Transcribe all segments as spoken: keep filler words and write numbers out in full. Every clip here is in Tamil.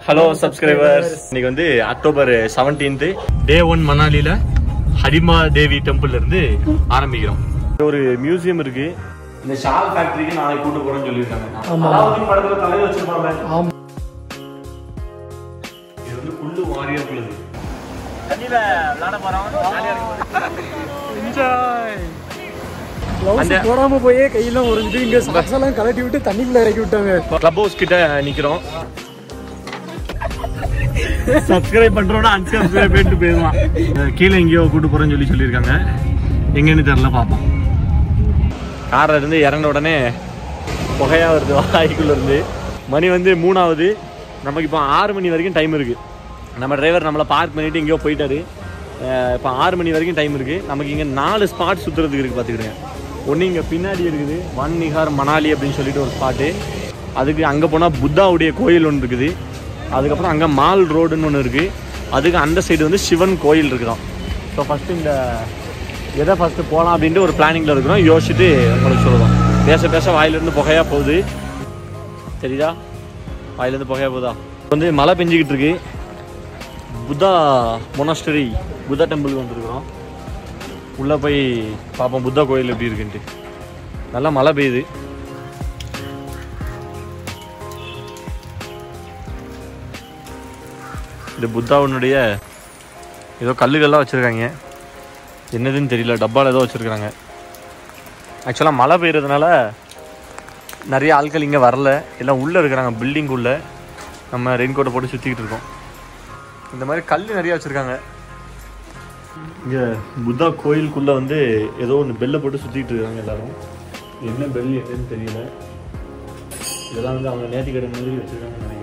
Hello subscribers. இன்னைக்கு வந்து அக்டோபர் seventeenth டே ஒன் மணாலில ஹரிமா தேவி டெம்பிள் இருந்து ஆரம்பிக்கிறோம். ஒரு மியூசியம் இருக்கு. இந்த ஷால் ஃபேக்டரிக்கு நாளைக்கு கூட்டி போறேன்னு சொல்லிருக்காங்க. அலாவுதீன் படத்துல தலையில வச்சிருப்பாங்க. ஆமா. இது வந்து குள்ளு வாரியர் குள்ளு. தண்ணில விளையாட போறவங்க ஜாலியா இருக்கு. என்ஜாய். க்ளவுஸ் போடாம போயே கையில ஒருஞ்சிட்டு இங்க சாக்ஸ் எல்லாம் கலட்டி விட்டு தண்ணிக்குள்ள இறக்கி விட்டாங்க. கிளப் ஹவுஸ் கிட்ட நிக்கிறோம். சப்ஸ்கிரைப் பண்றோம்னா அன்சப்ஸ்கிரைப் பண்ணிட்டு போயிடுவான். கீழே எங்கேயோ கூட்டு போறேன்னு சொல்லி சொல்லியிருக்காங்க. எங்கன்னு தெரியல, பார்ப்போம். கார்ல இருந்து இறங்கின உடனே புகையா வருது வாய்க்குள்ள இருந்து. மணி வந்து மூணாவது. நமக்கு இப்போ ஆறு மணி வரைக்கும் டைம் இருக்கு. நம்ம டிரைவர் நம்மளை பார்க் பண்ணிட்டு எங்கேயோ போயிட்டாரு. இப்போ ஆறு மணி வரைக்கும் டைம் இருக்கு. நமக்கு இங்கே நாலு ஸ்பாட் சுற்றுறதுக்கு இருக்கு. பார்த்துக்கிடுங்க. ஒன்று இங்கே பின்னாடி இருக்குது ஒன் நிகார் மணாலி அப்படின்னு சொல்லிட்டு ஒரு ஸ்பாட்டு. அதுக்கு அங்கே போனால் புத்தாவுடைய கோயில் ஒன்று இருக்குது. அதுக்கப்புறம் அங்கே மால் ரோடுன்னு ஒன்று இருக்குது. அதுக்கு அந்த சைடு வந்து சிவன் கோயில் இருக்குதான். ஸோ ஃபஸ்ட்டு இந்த எதை ஃபஸ்ட்டு போகலாம் அப்படின்ட்டு ஒரு பிளானிங்கில் இருக்கிறோம். யோசிச்சுட்டு உங்களுக்கு சொல்லுவோம். பேச பேச வாயிலேருந்து புகையாக போகுது. சரிதா? வாயிலேருந்து புகையாக போகுதா? வந்து மழை பெஞ்சிக்கிட்டு இருக்கு. புத்தா மொனாஸ்டரி புத்தா டெம்பிளுக்கு வந்துருக்குறோம். உள்ளே போய் பார்ப்போம் புத்தா கோயில் எப்படி இருக்குன்ட்டு. நல்லா மழை பெய்யுது. இது புத்தாவுனுடைய ஏதோ கல்லுகள்லாம் வச்சுருக்காங்க. என்னதுன்னு தெரியல. டப்பாவில் ஏதோ வச்சுருக்குறாங்க. ஆக்சுவலாக மழை பெய்யறதுனால நிறைய ஆட்கள் இங்கே வரல. எல்லாம் உள்ளே இருக்கிறாங்க. பில்டிங் உள்ளே நம்ம ரெயின் கோட்டை போட்டு சுற்றிக்கிட்டு இருக்கோம். இந்த மாதிரி கல் நிறையா வச்சுருக்காங்க. இங்கே புத்தா கோயிலுக்குள்ளே வந்து ஏதோ ஒன்று பெல்லை போட்டு சுற்றிக்கிட்டு இருக்காங்க எல்லோரும். என்ன பெல் என்னன்னு தெரியல. இதெல்லாம் வந்து அவங்க நேர்த்தி கடை மாதிரி வச்சுருக்காங்கன்னு நினைக்கிறேன்.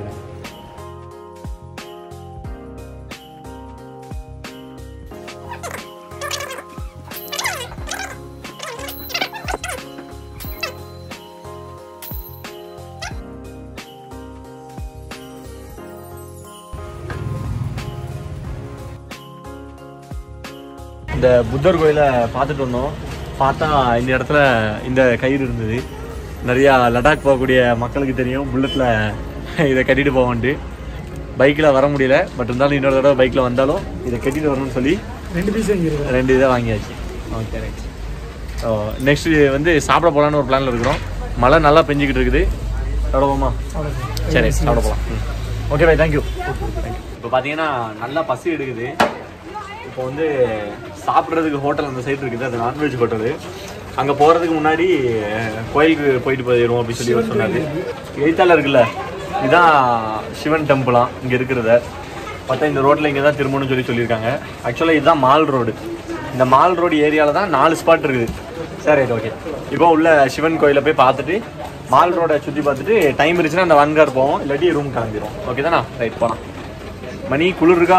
இந்த புத்தர் கோயிலை பார்த்துட்டு வந்தோம். பார்த்தா இந்த இடத்துல இந்த கயிறு இருந்தது. நிறையா லடாக் போகக்கூடிய மக்களுக்கு தெரியும். புல்லட்டில் இதை கட்டிட்டு போவான்ட்டு. பைக்கில் வர முடியல. பட் இருந்தாலும் இன்னொரு தடவை பைக்கில் வந்தாலும் இதை கட்டிட்டு வரணும்னு சொல்லி ரெண்டு பீஸ் ரெண்டு இதை வாங்கியாச்சு. Okay right. ஸோ நெக்ஸ்ட் வந்து சாப்பிட போகலான்னு ஒரு பிளானில் இருக்கிறோம். மழை நல்லா பெஞ்சிக்கிட்டு இருக்குது. சாப்பிடுவோமா? சரி சாப்பிட போகலாம். ம் ஓகே பாய். தேங்க்யூ. தேங்க்யூ. இப்போ பார்த்தீங்கன்னா நல்லா பசி எடுக்குது. இப்போ வந்து சாப்பிட்றதுக்கு ஹோட்டல் அந்த சைடு இருக்குது. அது நான்வெஜ் ஹோட்டலு. அங்கே போகிறதுக்கு முன்னாடி கோயிலுக்கு போயிட்டு போயிடுவோம் அப்படின்னு சொல்லி அவர் சொன்னார். எய்த்தால இருக்குல்ல, இதுதான் சிவன் டெம்பிளாம் இங்கே இருக்கிறத. பார்த்தா இந்த ரோட்டில் இங்கே தான் திரும்பணும்னு சொல்லி சொல்லியிருக்காங்க. ஆக்சுவலாக இதுதான் மால் ரோடு. இந்த மால் ரோடு ஏரியாவில் தான் நாலு ஸ்பாட் இருக்குது. சரி ரைட் ஓகே. இப்போ உள்ள சிவன் கோயிலை போய் பார்த்துட்டு மால் ரோடை சுற்றி பார்த்துட்டு டைம் இருந்துச்சுன்னா அந்த வன்கார் போவோம். இல்லாட்டி ரூம் கிளம்பிடுவோம். ஓகே தானே? ரைட் போகலாம். மணி குளிர் இருக்கா?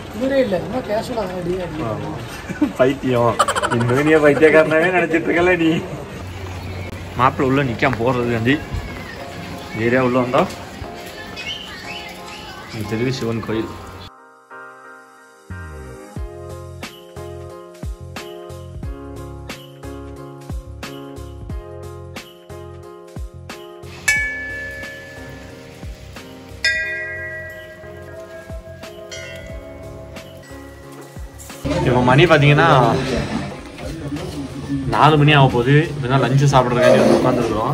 பைத்தியம். இன்னும் நீ பைத்தியக்காரனாவே நினைச்சிட்டு இருக்கல நீ. மாப்பிள்ள உள்ள நிக்காம போறது வந்து ஏரியா உள்ள வந்தா தெரிவி சிவன் கோயில். இப்போ மணி பார்த்தீங்கன்னா நாலு மணி ஆக போகுது. இப்போ தான் லஞ்சு சாப்பிட்றதுக்காண்டி உட்காந்துருக்குறோம்.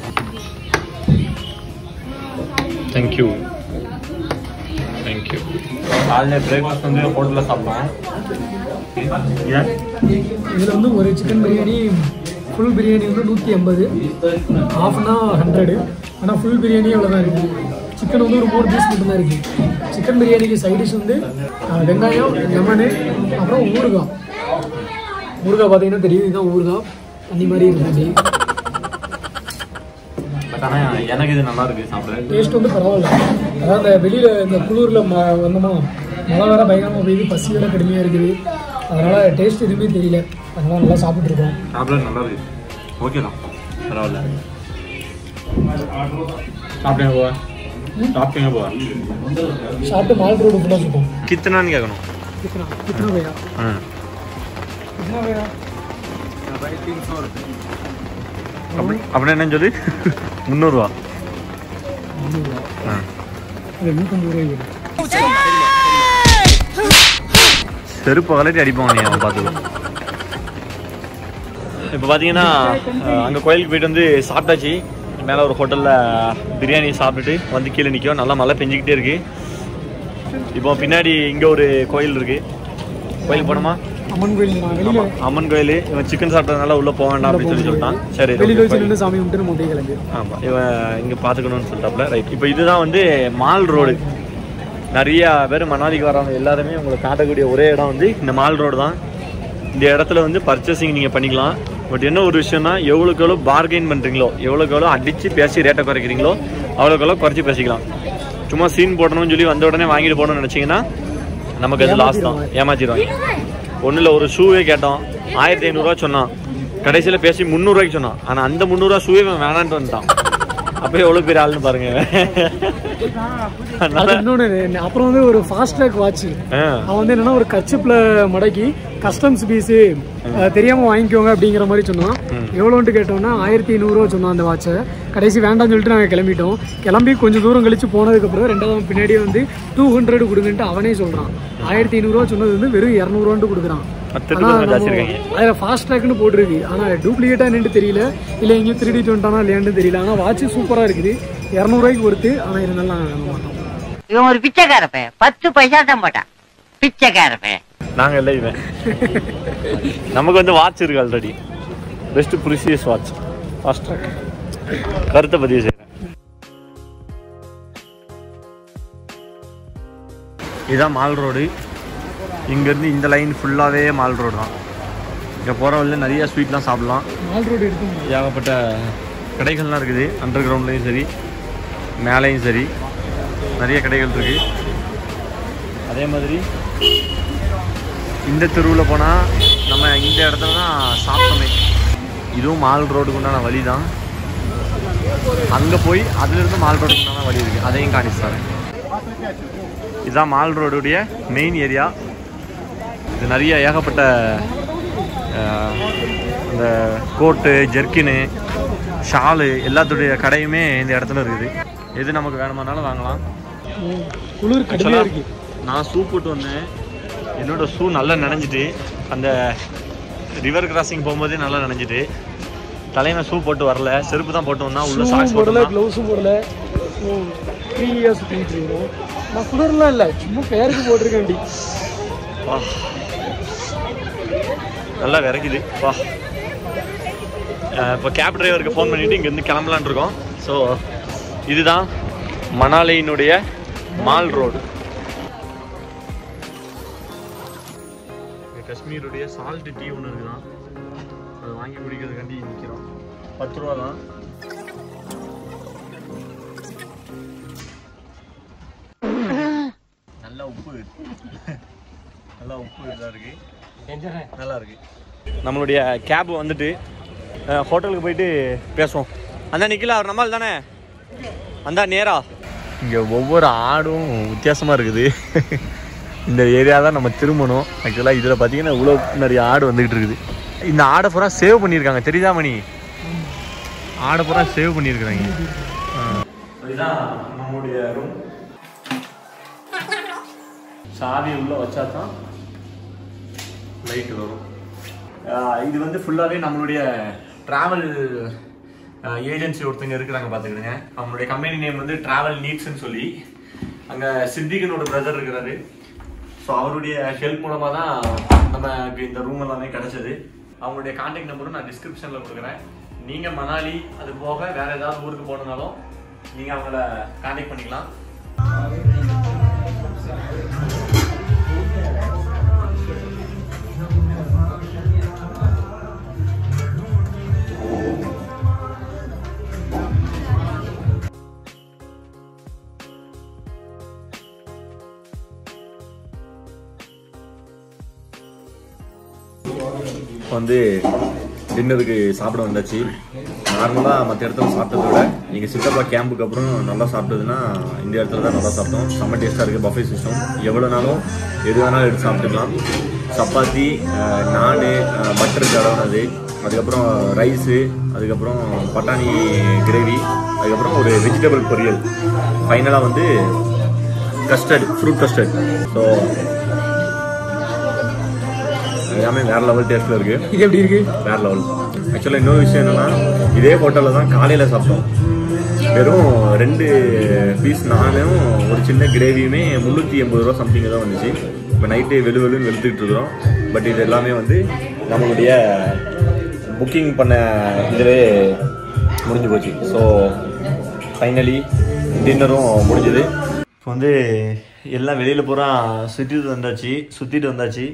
Thank you thank you. காலையில் பிரேக்ஃபாஸ்ட் வந்து ஹோட்டலில் சாப்பிட்டோம். இதில் வந்து ஒரு சிக்கன் பிரியாணி ஃபுல் பிரியாணி வந்து நூற்றி ஐம்பது, ஹாஃப்னா ஹண்ட்ரடு. ஆனால் ஃபுல் பிரியாணி அவ்வளோதான் இருக்குது. சிக்கன் வந்து ஒரு மூணு பீஸ் மட்டும்தான் இருக்குது. சிக்கன் பிரியாணிக்கு சைட் டிஷ் வந்து வெங்காயம், லெமனு, அப்புறம் ஊறுகாய். ஊறுகாய் பார்த்தீங்கன்னா தெரியும், இதுதான் ஊறுகாய். அந்த மாதிரி இருக்குது. பட் ஆனால் எனக்கு இது நல்லா இருக்குது சாப்பிட. டேஸ்ட் வந்து பரவாயில்ல. அதான் இந்த வெளியில் இந்த குளூரில் ம வந்தோமா மழை வேறு பயங்கரமாக பெய்யுது. பசி வேறு கடுமையாக இருக்குது. அதனால் டேஸ்ட் எதுவுமே தெரியல. அதனால் நல்லா சாப்பிட்ருக்கோம். சாப்பிட நல்லா இருக்குது. ஓகே தான், பரவாயில்ல. சாப்பிட்டேங்க போவா சாப்பிட்டேங்க போவா சாப்பிட்டு மால் ரோடு ஃபுல்லாக சுத்தம். கித்தனான்னு கேட்கணும். கித்தனா கித்தனா பையா? ஆ கித்தனா பையா? அப்படி அப்படின்னா என்னன்னு சொல்லி முந்நூறுரூவா. இது நூற்றம்பது ரூபாய்க்கு. செருப்பு கலட்டி அடிப்பாங்க நீ அவன் பார்த்துக்கோ. இப்போ பார்த்தீங்கன்னா அங்கே கோயிலுக்கு போயிட்டு வந்து சாப்பிட்டாச்சு. மேலே ஒரு ஹோட்டலில் பிரியாணி சாப்பிட்டுட்டு வந்து கீழே நிற்கும். நல்லா மழை பெஞ்சிக்கிட்டே இருக்கு. இப்போ பின்னாடி இங்கே ஒரு கோயில் இருக்கு. கோயில் போனோமா? அம்மன் கோயில். அம்மன் கோயில். இவன் சிக்கன் சாப்பிட்டதுனால உள்ளே போக வேண்டாம் அப்படின்னு சொல்லி சொல்லிட்டான். சரி, வெளியில் சாமி கும்பிட்டு நம்ம அப்படியே கிளம்பி. ஆமாம், இவன் இங்கே பார்த்துக்கணும்னு சொல்லிட்டாப்ல. ரைட். இப்போ இதுதான் வந்து மால் ரோடு. நிறையா பேர் மணாலிக்கு வராங்க. எல்லாருமே உங்களை காட்டக்கூடிய ஒரே இடம் வந்து இந்த மால் ரோடு தான். இந்த இடத்துல வந்து பர்ச்சேசிங் நீங்கள் பண்ணிக்கலாம். பட் என்ன ஒரு விஷயம்னா, எவ்வளோக்கு எவ்வளோ பார்கெயின் பண்ணுறீங்களோ, எவ்வளோக்கு எவ்வளோ அடித்து பேசி ரேட்டை குறைக்கிறீங்களோ அவ்வளோக்கு எவ்வளோ குறைச்சி பேசிக்கலாம். சும்மா சீன் போடணும்னு சொல்லி வந்த உடனே வாங்கிட்டு போகணும்னு நினச்சிங்கன்னா நமக்கு அது லாஸ் தான். ஏமாற்றிடுவாங்க. ஒன்றும் இல்லை, ஒரு ஷூவே கேட்டோம், ஆயிரத்தி ஐநூறுரூவா சொன்னான். கடைசியில் பேசி முந்நூறுரூவாய்க்கு சொன்னான். ஆனால் அந்த முந்நூறுரூவா ஷூவே வேணான்ட்டு வந்துட்டான். அப்போ எவ்வளோ பேர் ஆளுன்னு பாருங்க. இன்னொன்று, அப்புறம் வந்து ஒரு ஃபாஸ்ட்ராக் வாட்ச். அவன் வந்து என்னன்னா ஒரு கச்சிப்பில் மடக்கி கஸ்டம்ஸ் பீஸு தெரியாமல் வாங்கிக்கோங்க அப்படிங்கிற மாதிரி சொன்னான். எவ்வளோன்ட்டு கேட்டோம்னா ஆயிரத்தி ஐநூறுரூவா சொன்னான் அந்த வாட்சை. கடைசி வேண்டாம்னு சொல்லிட்டு நாங்கள் கிளம்பிட்டோம். கிளம்பி கொஞ்சம் தூரம் கழிச்சு போனதுக்கப்புறம் ரெண்டாவது பின்னாடியே வந்து டூ ஹண்ட்ரட் கொடுங்கன்ட்டு அவனே சொல்கிறான். ஆயிரத்தி ஐநூறுரூவா சொன்னது வந்து வெறும் இரநூறுவான்ட்டு கொடுக்குறான். அதில் ஃபாஸ்ட் ட்ராக்னு போட்டிருக்கு. ஆனால் டூப்ளிகேட்டா என்னன்னு தெரியல, இல்லை எங்கேயும் த்ரீ டி டுவெண்ட்டானா இல்லையான்னு தெரியல. ஆனால் வாட்ச் சூப்பராக இருக்குது. இரநூறுவாய்க்கு ஒருத்து. ஆனால் இருந்தாலும் நாங்கள் வாங்க மாட்டோம். இவன் ஒரு பிச்சைக்காரப்ப, பத்து பைசா தான் போட்டான். பிச்சைக்காரப்ப நாங்கள் இல்லை. இவன் நமக்கு வந்து வாட்ச் இருக்கு already. Best precious watch fast track. கருத்தை பதிவு செய்கிறேன். இதுதான் மால் ரோடு. இங்கேருந்து இந்த லைன் ஃபுல்லாகவே மால் ரோடு தான். இங்கே போகிற வழியில் நிறைய ஸ்வீட்லாம் சாப்பிட்லாம். மால் ரோடு இருக்கும். ஏகப்பட்ட கடைகள்லாம் இருக்குது. அண்டர் கிரவுண்ட்லேயும் சரி, மேலேயும் சரி, நிறைய கடைகள் இருக்குது. அதே மாதிரி இந்த தெருவில் போனால் நம்ம இந்த இடத்துல தான் சாப்பிட்டோமே. இதுவும் மால் ரோடுக்கு உண்டான வழி தான். அங்கே போய் அதிலிருந்து மால் ரோடுக்கு உண்டான வழி இருக்குது. அதையும் காணிச்சு தரேன். இதுதான் மால் ரோடுடைய மெயின் ஏரியா. இது நிறைய ஏகப்பட்ட இந்த கோட்டு, ஜெர்க்கினு, ஷாலு எல்லாத்துடைய கடையுமே இந்த இடத்துல இருக்குது. எது நமக்கு வேணுமானாலும் வாங்கலாம். குளிர் கடுமையாக இருக்கு. நான் ஷூ போட்டு வந்தேன். என்னோட ஷூ நல்லா நனைஞ்சிட்டு, அந்த ரிவர் கிராசிங் போகும்போதே நல்லா நனைஞ்சிட்டு, தலைமை ஷூ போட்டு வரல, செருப்பு தான் போட்டு வந்தா. உள்ள சாக்ஸ் போடல, க்ளவுஸும் போடல. த்ரீ இயர்ஸ் சுற்றிட்டு இருக்கோம். நான் குளிர்லாம் இல்லை, சும்மா பேருக்கு போட்டிருக்கேன்டி. வா, நல்லா விறக்குது. வா, இப்போ கேப் டிரைவருக்கு ஃபோன் பண்ணிவிட்டு இங்கேருந்து கிளம்பலான் இருக்கோம். ஸோ இதுதான் மணாலியினுடைய மால் ரோடு. காஷ்மீருடைய சால்ட் டீ ஒன்று இருக்குதான், அதை வாங்கி குடிக்கிறதுக்காண்டி நிற்கிறோம். பத்து ரூபா தான். நல்லா உப்பு நல்லா உப்பு இதாக இருக்கு. நல்லா இருக்கு. நம்மளுடைய கேப் வந்துட்டு ஹோட்டலுக்கு போயிட்டு பேசுவோம். அந்த நிக்கல அவர் நம்மால் தானே அந்த நேரா. இங்கே ஒவ்வொரு ஆடும் வித்தியாசமாக இருக்குது. இந்த ஏரியா தான் நம்ம திரும்பணும். ஆக்சுவலாக இதில் பார்த்தீங்கன்னா இவ்வளோ நிறைய ஆடு வந்துக்கிட்டு இருக்குது. இந்த ஆடை பூரா சேவ் பண்ணியிருக்காங்க, தெரியுதா மணி? ஆடை பூரா சேவ் பண்ணியிருக்கிறாங்க. இதுதான் நம்மளுடைய ரூம். சாவி உள்ள வச்சா தான் லைட் வரும். இது வந்து ஃபுல்லாகவே நம்மளுடைய ட்ராவல் ஏஜென்சி ஒருத்தங்க இருக்கிறாங்க பார்த்துக்கிடுங்க. அவங்களுடைய கம்பெனி நேம் வந்து ட்ராவல் நீட்ஸ்ன்னு சொல்லி. அங்கே சித்திகனோட பிரதர் இருக்கிறாரு. ஸோ அவருடைய ஹெல்ப் மூலமாக தான் நமக்கு இந்த ரூம் எல்லாமே கிடைச்சது. அவங்களுடைய கான்டாக்ட் நம்பரும் நான் டிஸ்கிரிப்ஷனில் கொடுக்குறேன். நீங்கள் மணாலி அது போக வேறு ஏதாவது ஊருக்கு போனதுனாலும் நீங்கள் அவங்கள கான்டாக்ட் பண்ணிக்கலாம். வந்து டின்னருக்கு சாப்பிட வந்தாச்சு. நார்மலாக மற்ற இடத்துல சாப்பிட்டதை விட நீங்கள் சித்தப்பா கேம்புக்கு அப்புறம் நல்லா சாப்பிட்டதுன்னா இந்த இடத்துல தான் நல்லா சாப்பிட்டோம். செம்ம டேஸ்ட்டாக இருக்குது. பஃபே சிஸ்டம், எவ்வளோ நாளும் எது வேணாலும் எடுத்து சாப்பிட்டுக்கலாம். சப்பாத்தி, நான், பட்டர் கடவுனது, அதுக்கப்புறம் ரைஸு, அதுக்கப்புறம் பட்டாணி கிரேவி, அதுக்கப்புறம் ஒரு வெஜிடபிள் பொரியல், ஃபைனலாக வந்து கஸ்டர்ட் ஃப்ரூட் கஸ்டர்ட். ஸோ எல்லாமே வேற லெவல் டேஸ்ட்ல இருக்கு. இது எப்படி இருக்கு? வேற லெவல். ஆக்சுவலாக இன்னொரு விஷயம் என்னன்னா, இதே ஹோட்டலில் தான் காலையில் சாப்பிட்டோம். வெறும் ரெண்டு பீஸ் நானும் ஒரு சின்ன கிரேவியுமே முந்நூற்றி எண்பது ரூபா சம்திங் தான் வந்துச்சு. இப்போ நைட்டு வெளு வெளுன்னு வெளுத்துக்கிட்டு இருக்கிறோம். பட் இது எல்லாமே வந்து நம்மளுடைய புக்கிங் பண்ண இதிலே முடிஞ்சு போச்சு. ஸோ ஃபைனலி டின்னரும் முடிஞ்சுது. இப்போ வந்து எல்லாம் வெளியில் பூரா சுற்றிட்டு வந்தாச்சு சுற்றிட்டு வந்தாச்சு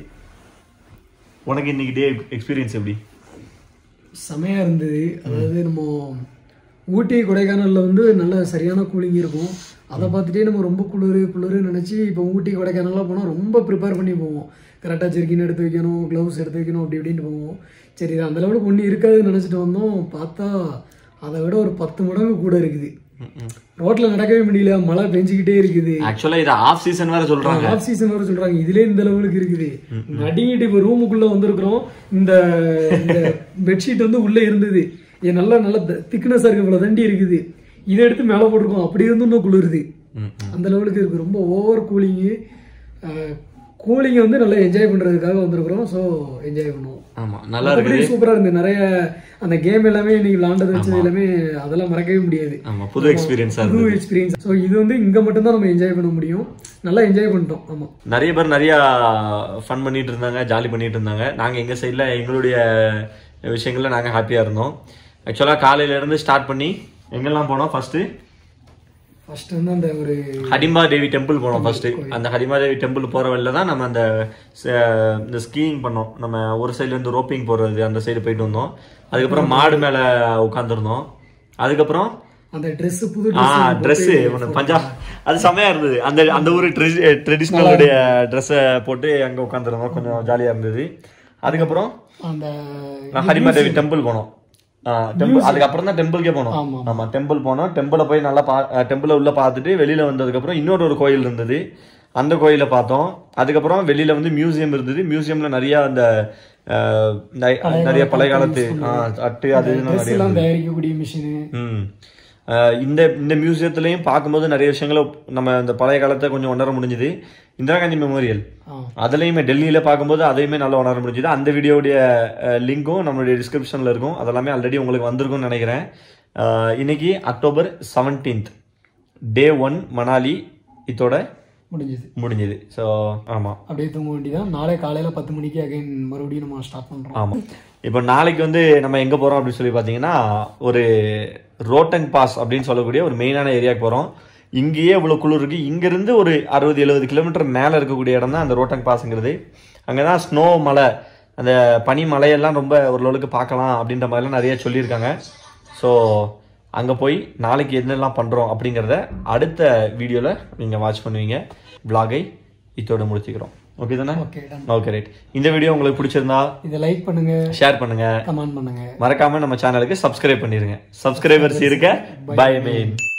உனக்கு இன்னைக்கு டே எக்ஸ்பீரியன்ஸ் எப்படி? செமையாக இருந்தது. அதாவது நம்ம ஊட்டி கொடைக்கானலில் வந்து நல்ல சரியான கூலிங் இருக்கும். அதை பார்த்துட்டே நம்ம ரொம்ப குளிர் குளிர்னு நினச்சி இப்போ ஊட்டி கொடைக்கானல்லாம் போனால் ரொம்ப ப்ரிப்பேர் பண்ணி போவோம். கரெக்டாக ஜெர்கின் எடுத்து வைக்கணும், க்ளவுஸ் எடுத்து வைக்கணும், அப்படி இப்படின்ட்டு போவோம். சரி இது அந்த லெவலுக்கு ஒன்றும் இருக்காதுன்னு நினச்சிட்டு வந்தோம். பார்த்தா அதை விட ஒரு பத்து மடங்கு கூட இருக்குது. ரோட்ல நடக்கவே முடியல, மழை பெஞ்சிக்கிட்டே இருக்குது. ஆக்சுவலா இது ஆஃப் சீசன் வேற சொல்றாங்க. ஆஃப் சீசன் வேற சொல்றாங்க. இதுலயே இந்த லெவலுக்கு இருக்குது. நடிங்கிட்டு இப்ப ரூமுக்குள்ள வந்திருக்கிறோம். இந்த பெட்ஷீட் வந்து உள்ள இருந்தது. ஏன் நல்லா நல்ல திக்னஸா இருக்கு, இவ்வளவு தண்டி இருக்குது. இதை எடுத்து மேல போட்டிருக்கோம். அப்படி இருந்து இன்னும் குளிருது. அந்த லெவலுக்கு இருக்கு. ரொம்ப ஓவர் கூலிங்கு. கூலிங்கை வந்து நல்லா என்ஜாய் பண்றதுக்காக வந்திருக்கிறோம். ஸோ என்ஜாய் பண்ணுவோம். ஆமா, நல்லா இருக்கு. சூப்பரா இருந்து. நிறைய அந்த கேம் எல்லாமே இன்னைக்கு விளாண்டது வச்சது எல்லாமே அதெல்லாம் மறக்கவே முடியாது. புது எக்ஸ்பீரியன்ஸ் புது எக்ஸ்பீரியன்ஸ். ஸோ இது வந்து இங்க மட்டும் தான் நம்ம என்ஜாய் பண்ண முடியும். நல்லா என்ஜாய் பண்ணிட்டோம். ஆமா, நிறைய பேர் நிறைய ஃபன் பண்ணிட்டு இருந்தாங்க, ஜாலி பண்ணிட்டு இருந்தாங்க. நாங்க எங்க சைட்ல எங்களுடைய விஷயங்கள்ல நாங்க ஹாப்பியா இருந்தோம். ஆக்சுவலா காலையில இருந்து ஸ்டார்ட் பண்ணி எங்கெல்லாம் போனோம்? ஃபர்ஸ்ட் ஃபர்ஸ்ட் வந்து அந்த ஒரு ஹடிமா தேவி டெம்பிள் போனோம். ஃபர்ஸ்ட் அந்த ஹடிமா தேவி டெம்பிள் போற வழியில தான் நம்ம அந்த இந்த ஸ்கீயிங் பண்ணோம். நம்ம ஒரு சைடுல இருந்து ரோப்பிங் போறது அந்த சைடு போயிட்டு வந்தோம். அதுக்கப்புறம் மாடு மேல உட்காந்துருந்தோம். அதுக்கப்புறம் அந்த ட்ரெஸ் புது ட்ரெஸ் பஞ்சாப் அது செமையா இருந்தது. அந்த அந்த ஊர் ட்ரெடிஷ்னலுடைய ட்ரெஸ்ஸை போட்டு அங்க உட்காந்துருந்தோம். கொஞ்சம் ஜாலியா இருந்தது. அதுக்கப்புறம் அந்த ஹடிமா தேவி டெம்பிள் போனோம். டெம்பிள் அதுக்கப்புறம் தான் டெம்பிள்கே போனோம். ஆமா, டெம்பிள் போனோம். டெம்பிளை போய் நல்லா பா டெம்பிளை உள்ள பார்த்துட்டு வெளியில வந்ததுக்கு அப்புறம் இன்னொரு ஒரு கோயில் இருந்தது. அந்த கோயிலை பார்த்தோம். அதுக்கப்புறம் வெளியில வந்து மியூசியம் இருந்தது. மியூசியம்ல நிறைய அந்த நிறைய பழைய காலத்து அட்டு அது தயாரிக்கக்கூடிய மிஷின். ம் இந்த இந்த மியூசியத்திலையும் பார்க்கும்போது நிறைய விஷயங்களை நம்ம இந்த பழைய காலத்தை கொஞ்சம் உணர முடிஞ்சுது. இந்திரா காந்தி மெமோரியல் அதுலயுமே டெல்லியில பார்க்கும்போது அதையுமே நல்லா உணர முடிஞ்சுது. அந்த வீடியோடைய லிங்கும் நம்மளுடைய டிஸ்கிரிப்ஷன்ல இருக்கும். அதெல்லாமே ஆல்ரெடி உங்களுக்கு வந்திருக்கும்னு நினைக்கிறேன். இன்னைக்கு October seventeenth day one Manali இதோட முடிஞ்சது முடிஞ்சது ஸோ ஆமா, அப்படியே தூங்க வேண்டியதான். நாளை காலையில பத்து மணிக்கு அகைன் மறுபடியும் நம்ம ஸ்டார்ட் பண்றோம். ஆமா, இப்போ நாளைக்கு வந்து நம்ம எங்க போறோம் அப்படின்னு சொல்லி பாத்தீங்கன்னா ஒரு ரோட்டங் பாஸ் அப்படின்னு சொல்லக்கூடிய ஒரு மெயினான ஏரியாவுக்கு போறோம். இங்கேயே இவ்வளவு குளிர் இருக்கு. இங்க இருந்து ஒரு அறுபது எழுபது கிலோமீட்டர் மேல இருக்கக்கூடிய இடம் தான் அந்த ரோட்டங் பாஸ்ங்கிறது. அங்கதான் ஸ்னோ மலை, அந்த பனி மலையெல்லாம் ரொம்ப ஒரு லெவலுக்கு பார்க்கலாம் அப்படின்ற மாதிரிலாம் நிறைய சொல்லியிருக்காங்க. ஸோ அங்கே போய் நாளைக்கு என்னெல்லாம் பண்ணுறோம் அப்படிங்கிறத அடுத்த வீடியோவில் நீங்கள் வாட்ச் பண்ணுவீங்க. விளாகை இதோட முடிச்சுக்கிறோம். ஓகே தானே? Okay right. இந்த வீடியோ உங்களுக்கு பிடிச்சிருந்தா இதை லைக் பண்ணுங்க, ஷேர் பண்ணுங்க, கமெண்ட் பண்ணுங்க. மறக்காம நம்ம சேனலுக்கு சப்ஸ்கிரைப் பண்ணிருங்க. சப்ஸ்கிரைபர்ஸ் இருக்க பை மெயின்.